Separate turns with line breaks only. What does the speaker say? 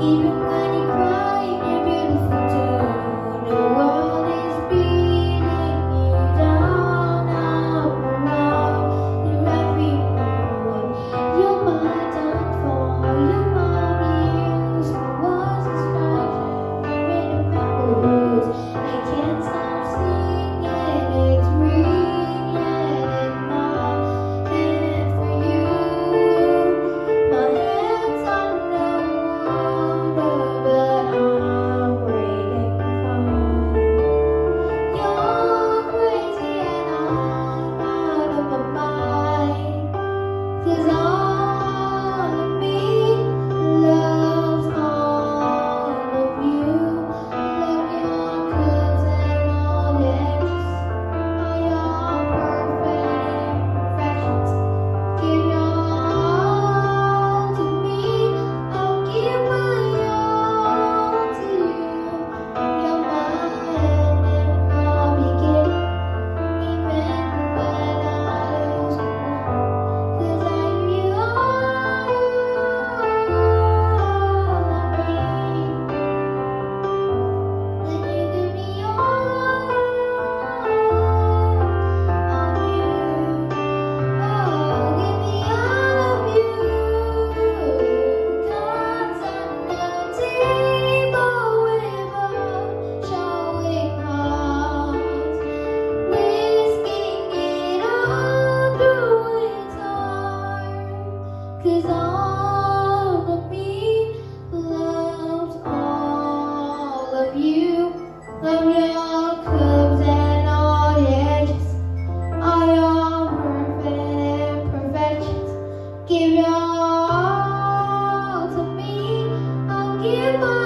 Even when you cry, you're beautiful too. The world is beating you down, up and out through every mood. You're my downfall, you're my muse. Who was a stranger, rhythm and blues. I can't stop singing, it's ringing in my head for you. My head's underwater, but I'm breathing fine. You're crazy and I'm out of my mind. 'Cause all of me loves all of you. Love your curves and all edges, all your perfect imperfections. Give your all to me, I'll give my all to you. You're my end and my beginning, even when I lose control. 'Cause I give you all of me, then you give me all of you. Oh, give me all of you. Cards on the table without showing hearts, risking it all through its heart. 'Cause all of me loves all of you. Love your curves and all the edges, all your perfect imperfections. Give your all to me, I'll give my